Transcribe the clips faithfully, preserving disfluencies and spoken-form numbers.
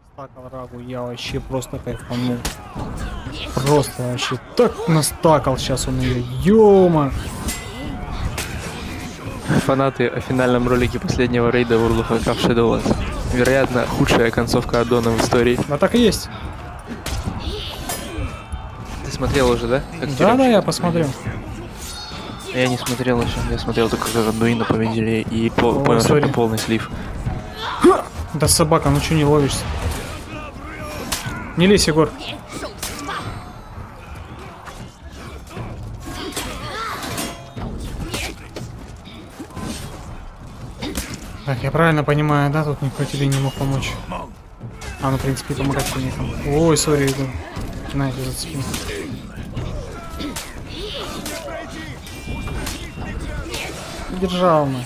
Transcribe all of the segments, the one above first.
Настакал рагу, я вообще просто кайфанул. Просто вообще так настакал сейчас он ее. Ёма! Фанаты о финальном ролике последнего рейда World of Warcraft Shadowlands. Вероятно, худшая концовка аддона в истории. Да так и есть. Ты смотрел уже, да? Как Да, да, я посмотрел. Я не смотрел еще. Я смотрел только как Андуина победили и по О, понял, что sorry. это полный слив. Да собака, ну чё не ловишься? Не лезь, Егор. Так, я правильно понимаю, да? Тут никто тебе не мог помочь. А, ну, в принципе, помогать некому. Ой, сори, Егор. Знаете, зацепил. Держал мы.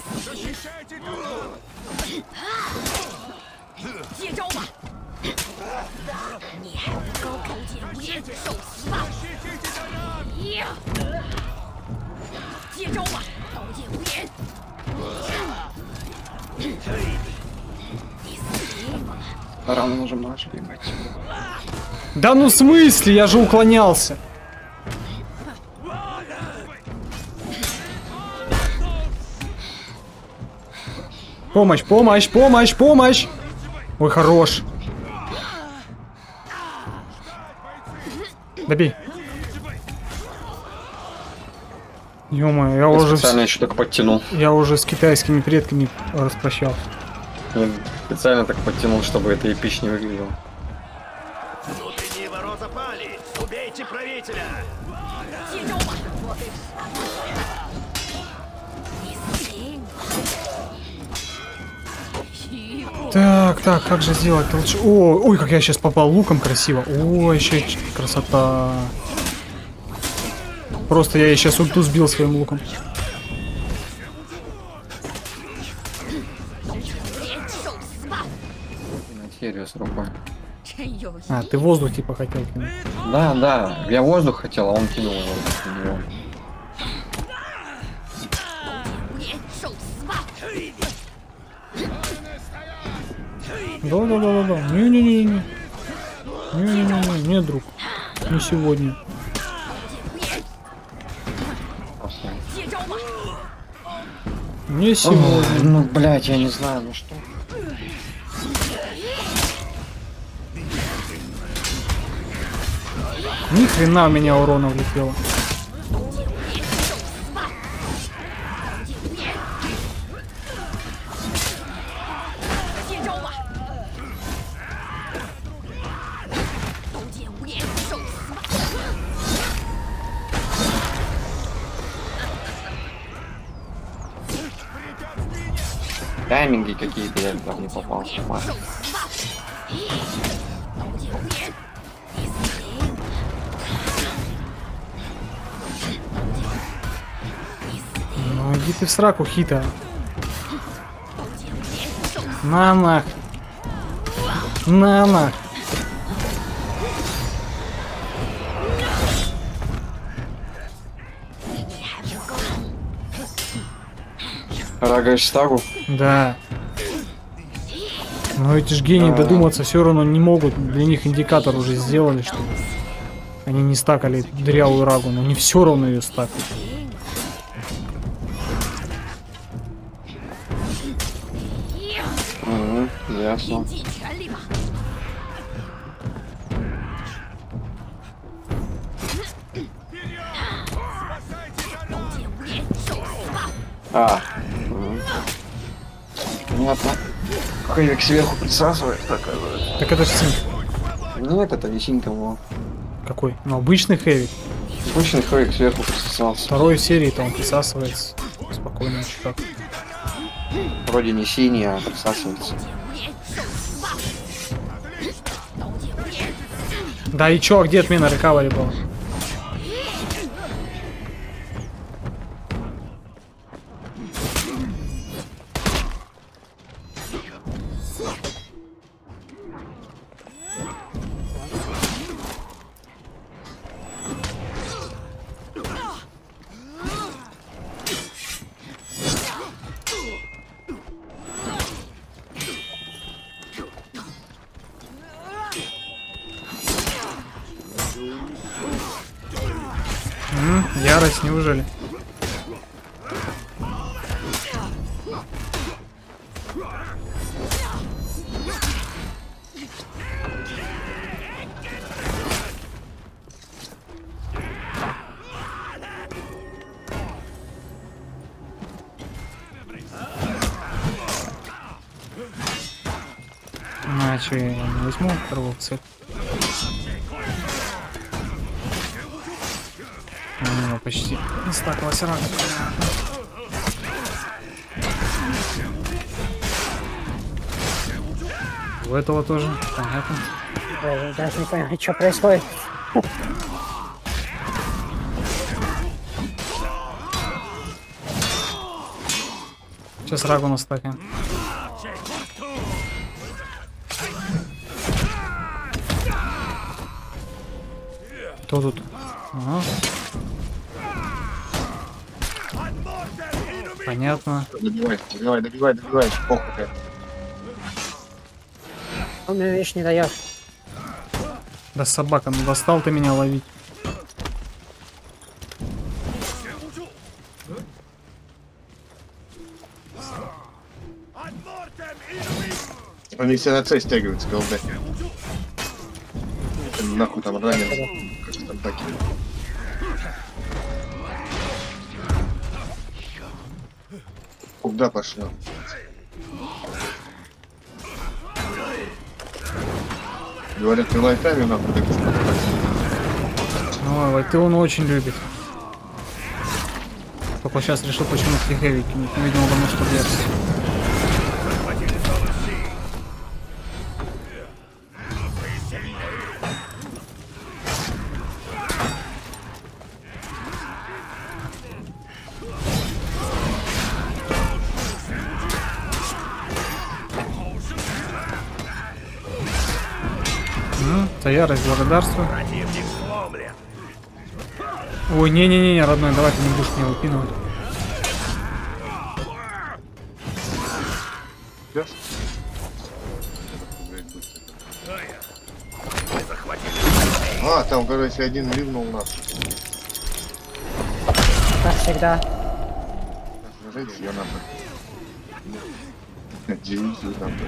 Рано нажимаешь, ебать. Да ну в смысле? Я же уклонялся. Помощь, помощь, помощь, помощь! Ой, хорош. Добей. Ё-моё, я, Я уже специально с... еще только подтянул. я уже с китайскими предками распрощался. Я специально так подтянул, чтобы это эпичнее выглядело. Внутренние ворота пали! Убейте правителя! Так, так, как же сделать лучше? О, ой, как я сейчас попал луком красиво. Ой, еще красота. Просто я сейчас ульту сбил своим луком. Материю с рукой. А, ты воздух типа хотел кинуть. Да, да, я воздух хотел, а он кинул его в него. Да-да-да-да-да. Не-не-не-не. Не-не-не-не, не, друг. Не сегодня. Не сегодня. Ну, блядь, я не знаю, ну что. Ни хрена у меня урона влетело. Тайминги какие-то я там не попал. Ну иди ты в сраку, Хита. На нах. На нах. Рагаешь стагу? Да. Но эти ж гении А. додуматься все равно не могут. Для них индикатор уже сделали, что они не стакали дырявую рагу, но не все равно ее стакали. Угу, ясно. А, угу. Понятно. Хэвик сверху присасывает, так оказывается. Так это ж синк. Нет, это не синька его. Какой? Ну обычный хэви. Обычный хэвик сверху присосался. Второй серии-то он присасывается. Спокойно, чувак. Вроде не синий, а присасывается. Да и чё, где отмена рекавери была? М, ярость, неужели? А, что, я не возьму второго цель? Ну, почти не стакалась рано. У этого тоже, понятно. Даже, даже не понимаю, что происходит. Сейчас рагу настакаем. Кто тут? Ага. Понятно. Добивай, добивай, добивай, добивай. Похуй. Он мне, видишь, не дает. Да собака, ну достал ты меня ловить. Они все на цель стягиваются, голубя. Нахуй там ранен. Как там таки. Куда пошла? Говорят, ты лайтами нахуй. Ой, лайты он очень любит. Только сейчас решил почему-то хэви кинуть. Ну, видимо, потому что бьется. За ярость благодарствую. Противник сломлен. Ой, не-не-не, родной, давай ты не будешь меня выпинывать. А, там, короче, один ливнул нас. Как всегда. Жить ее нахуй. Надеюсь, ее нахуй.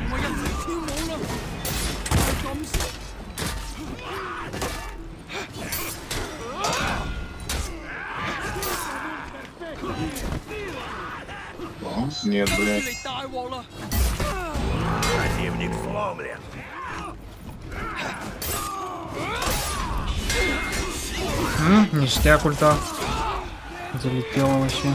Нет, блядь. Противник сломлен. М, ништяк ульта. Залетела вообще.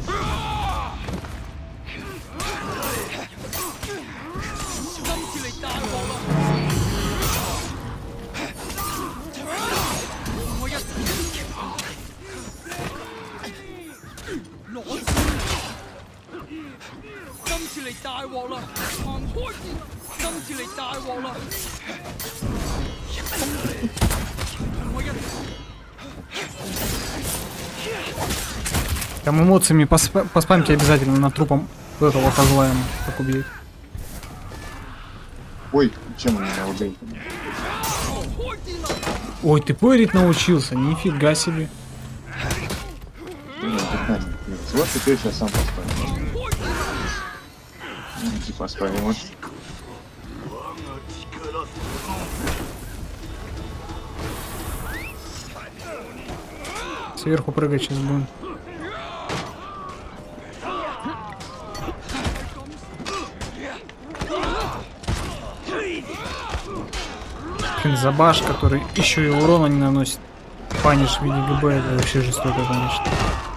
Там эмоциями поспа поспамьте обязательно над трупом этого козла ему, как убьют. Ой, чем он меня убил? Ой, ты пырить научился, нифига себе. Вот теперь я сам поспамил. Типа поспамил. Сверху прыгать сейчас будем. Забаш, который еще и урона не наносит. Паниш в виде ГБ, это вообще жестоко, конечно.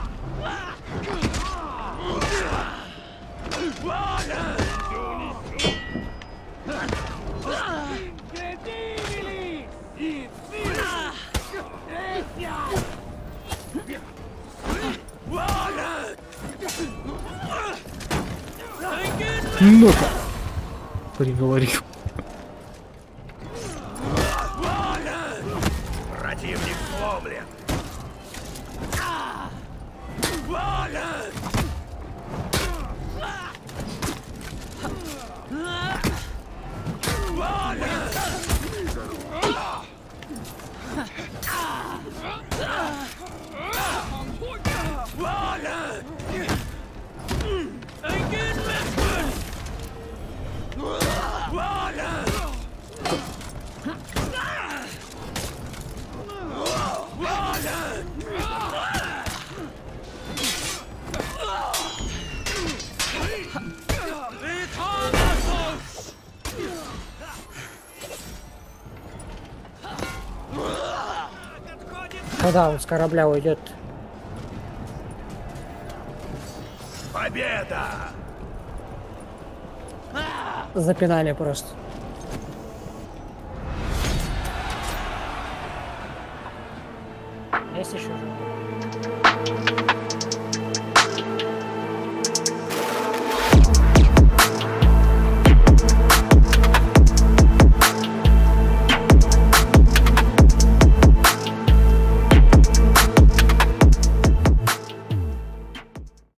Ну-ка, приговорил. Противник сломлен. Куда он с корабля уйдет? Победа! Запинали просто. Есть еще?